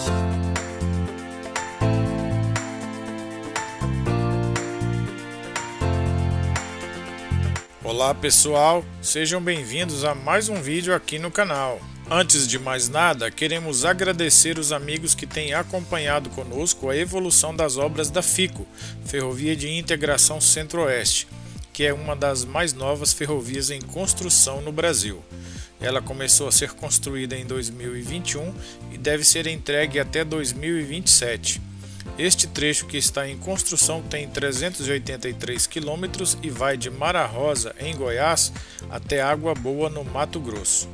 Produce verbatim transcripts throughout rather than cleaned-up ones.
Olá pessoal, sejam bem-vindos a mais um vídeo aqui no canal. Antes de mais nada, queremos agradecer os amigos que têm acompanhado conosco a evolução das obras da FICO, Ferrovia de Integração Centro-Oeste, que é uma das mais novas ferrovias em construção no Brasil. Ela começou a ser construída em dois mil e vinte e um e deve ser entregue até dois mil e vinte e sete. Este trecho que está em construção tem trezentos e oitenta e três quilômetros e vai de Mara Rosa, em Goiás, até Água Boa, no Mato Grosso.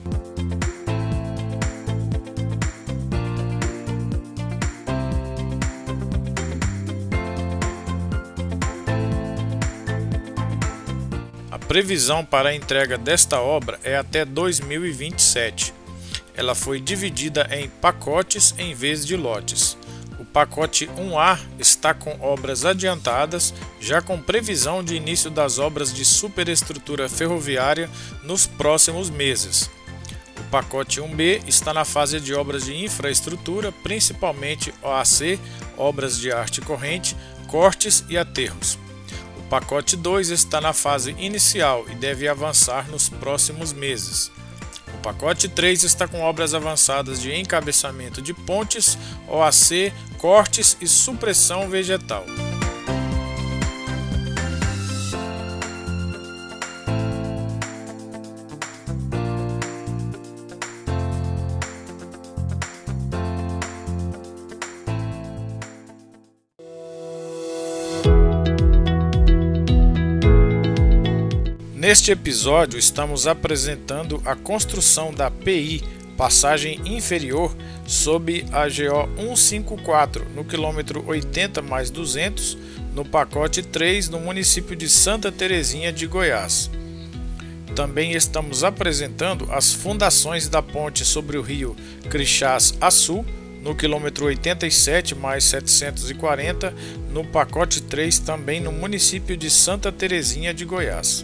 A previsão para a entrega desta obra é até dois mil e vinte e sete. Ela foi dividida em pacotes em vez de lotes. O pacote um A está com obras adiantadas, já com previsão de início das obras de superestrutura ferroviária nos próximos meses. O pacote um B está na fase de obras de infraestrutura, principalmente O A C, obras de arte corrente, cortes e aterros. O pacote dois está na fase inicial e deve avançar nos próximos meses. O pacote três está com obras avançadas de encabeçamento de pontes, O A C, cortes e supressão vegetal. Neste episódio estamos apresentando a construção da P I, passagem inferior, sob a G O cento e cinquenta e quatro, no quilômetro oitenta mais duzentos, no pacote três, no município de Santa Terezinha de Goiás. Também estamos apresentando as fundações da ponte sobre o rio Crixás-Açu, no quilômetro oitenta e sete mais setecentos e quarenta, no pacote três, também no município de Santa Terezinha de Goiás.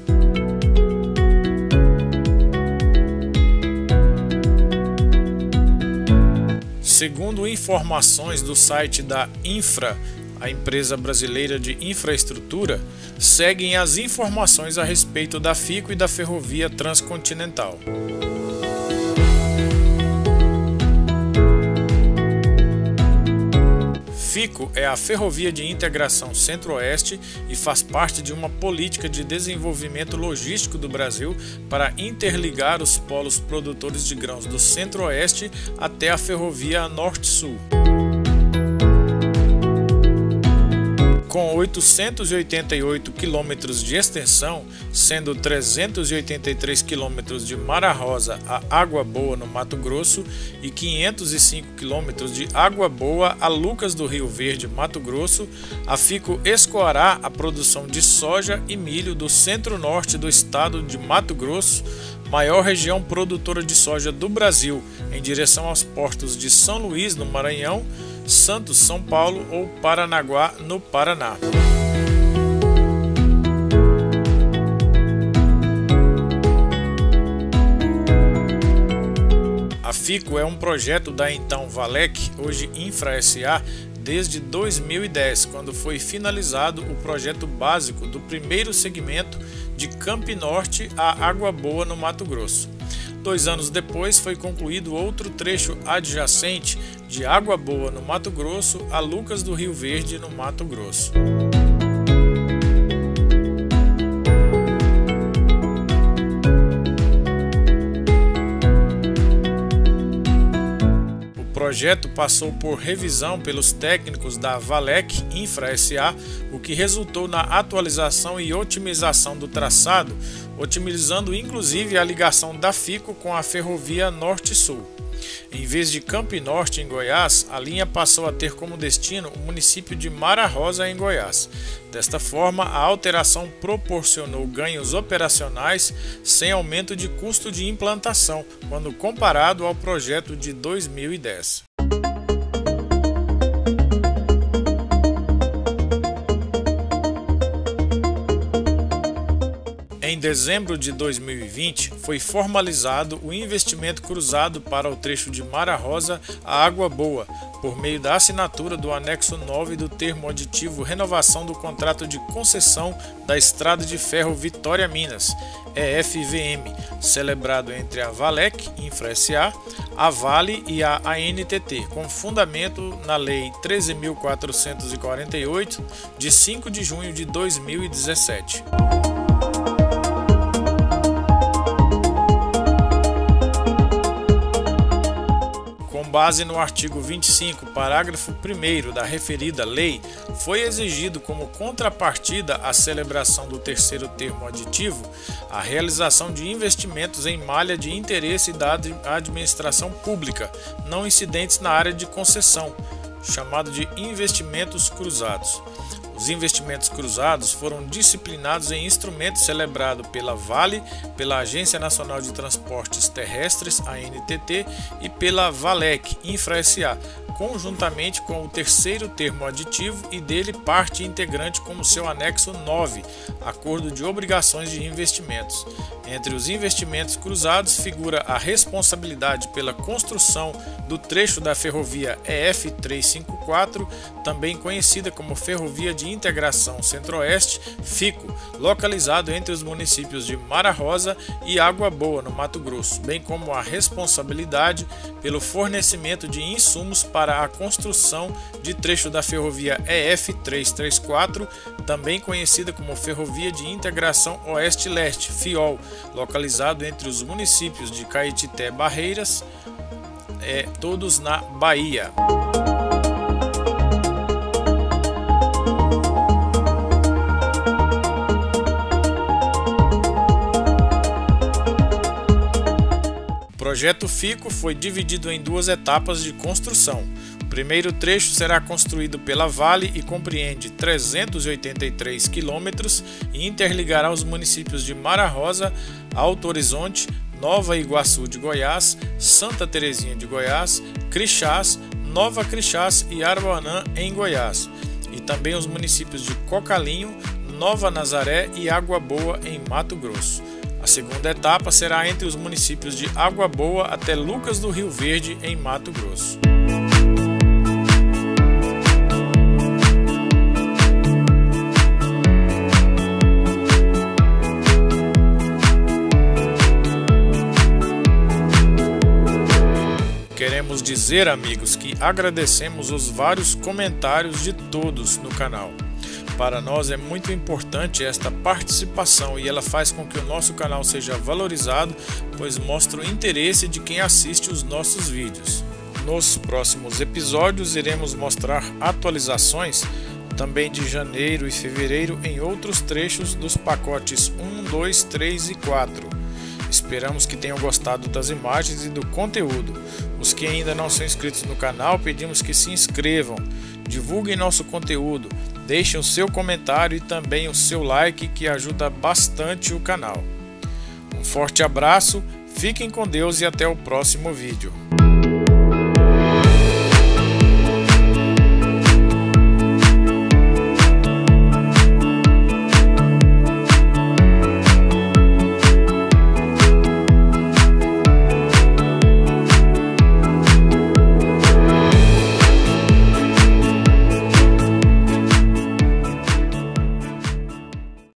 Segundo informações do site da Infra, a empresa brasileira de infraestrutura, seguem as informações a respeito da FICO e da Ferrovia Transcontinental. FICO é a Ferrovia de Integração Centro-Oeste e faz parte de uma política de desenvolvimento logístico do Brasil para interligar os polos produtores de grãos do Centro-Oeste até a Ferrovia Norte-Sul. Com oitocentos e oitenta e oito quilômetros de extensão, sendo trezentos e oitenta e três quilômetros de Mara Rosa a Água Boa, no Mato Grosso, e quinhentos e cinco quilômetros de Água Boa a Lucas do Rio Verde, Mato Grosso, a FICO escoará a produção de soja e milho do centro-norte do estado de Mato Grosso, maior região produtora de soja do Brasil, em direção aos portos de São Luís, no Maranhão, Santos, São Paulo ou Paranaguá, no Paraná. A FICO é um projeto da então Valec, hoje Infra S A, desde dois mil e dez, quando foi finalizado o projeto básico do primeiro segmento de Campinorte a Água Boa, no Mato Grosso. Dois anos depois foi concluído outro trecho adjacente de Água Boa, no Mato Grosso, a Lucas do Rio Verde, no Mato Grosso. O projeto passou por revisão pelos técnicos da Valec Infra S A, o que resultou na atualização e otimização do traçado, otimizando inclusive a ligação da FICO com a Ferrovia Norte-Sul. Em vez de Campinorte, em Goiás, a linha passou a ter como destino o município de Mara Rosa, em Goiás. Desta forma, a alteração proporcionou ganhos operacionais sem aumento de custo de implantação, quando comparado ao projeto de dois mil e dez. Em Em dezembro de dois mil e vinte, foi formalizado o investimento cruzado para o trecho de Mara Rosa a Água Boa, por meio da assinatura do anexo nove do termo aditivo renovação do contrato de concessão da Estrada de Ferro Vitória Minas, E F V M, celebrado entre a Valec Infra S A, a Vale e a A N T T, com fundamento na Lei treze mil quatrocentos e quarenta e oito, de cinco de junho de dois mil e dezessete. Com base no artigo vinte e cinco, parágrafo primeiro da referida lei, foi exigido como contrapartida à celebração do terceiro termo aditivo a realização de investimentos em malha de interesse da administração pública, não incidentes na área de concessão, chamado de investimentos cruzados. Os investimentos cruzados foram disciplinados em instrumento celebrado pela Vale, pela Agência Nacional de Transportes Terrestres, A N T T, e pela Valec Infra S A, conjuntamente com o terceiro termo aditivo e dele parte integrante como seu anexo nove, Acordo de Obrigações de Investimentos. Entre os investimentos cruzados figura a responsabilidade pela construção do trecho da ferrovia E F trezentos e cinquenta e quatro, também conhecida como Ferrovia de Integração Centro-Oeste, FICO, localizado entre os municípios de Mara Rosa e Água Boa, no Mato Grosso, bem como a responsabilidade pelo fornecimento de insumos para a construção de trecho da ferrovia E F trezentos e trinta e quatro, também conhecida como Ferrovia de Integração Oeste-Leste, FIOL, localizado entre os municípios de Caetité e Barreiras, é, todos na Bahia. O projeto FICO foi dividido em duas etapas de construção. O primeiro trecho será construído pela Vale e compreende trezentos e oitenta e três quilômetros e interligará os municípios de Mara Rosa, Alto Horizonte, Nova Iguaçu de Goiás, Santa Terezinha de Goiás, Crixás, Nova Crixás e Aruanã em Goiás, e também os municípios de Cocalinho, Nova Nazaré e Água Boa em Mato Grosso. A segunda etapa será entre os municípios de Água Boa até Lucas do Rio Verde em Mato Grosso. Queremos dizer, amigos, que agradecemos os vários comentários de todos no canal. Para nós é muito importante esta participação e ela faz com que o nosso canal seja valorizado, pois mostra o interesse de quem assiste os nossos vídeos. Nos próximos episódios iremos mostrar atualizações também de janeiro e fevereiro em outros trechos dos pacotes um, dois, três e quatro. Esperamos que tenham gostado das imagens e do conteúdo. Os que ainda não são inscritos no canal, pedimos que se inscrevam, divulguem nosso conteúdo, deixem o seu comentário e também o seu like, que ajuda bastante o canal. Um forte abraço, fiquem com Deus e até o próximo vídeo.